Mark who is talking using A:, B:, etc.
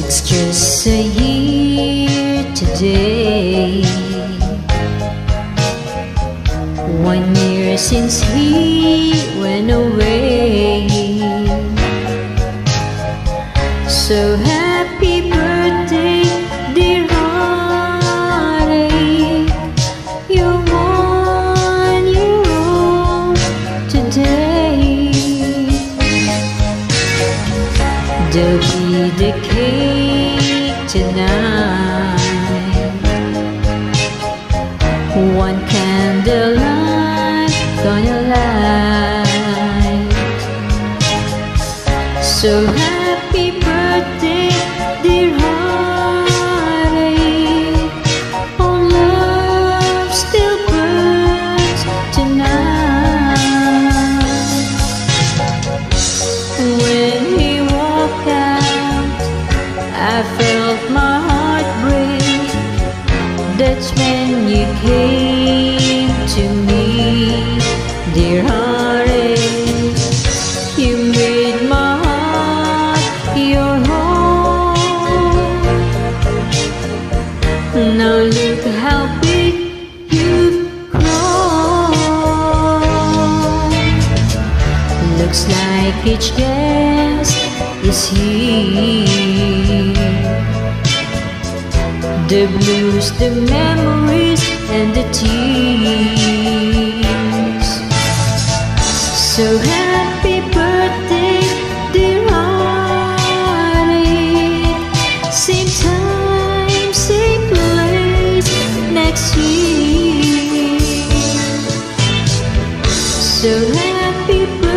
A: It's just a year today, 1 year since he went away. So happy birthday, dear heartache. You're 1 year old today. There'll be the cake tonight, 1 candlelight gonna light. So happy birthday, dear heartache. Oh, love still burns tonight. When he walked out, I felt my heart break. That's when you came to me, dear heartache. You made my heart your home. Now look how big you've grown. Looks like each guest is here. The blues, the memories, and the tears. So happy birthday, dear heartache. Same time, same place next year. So happy birthday.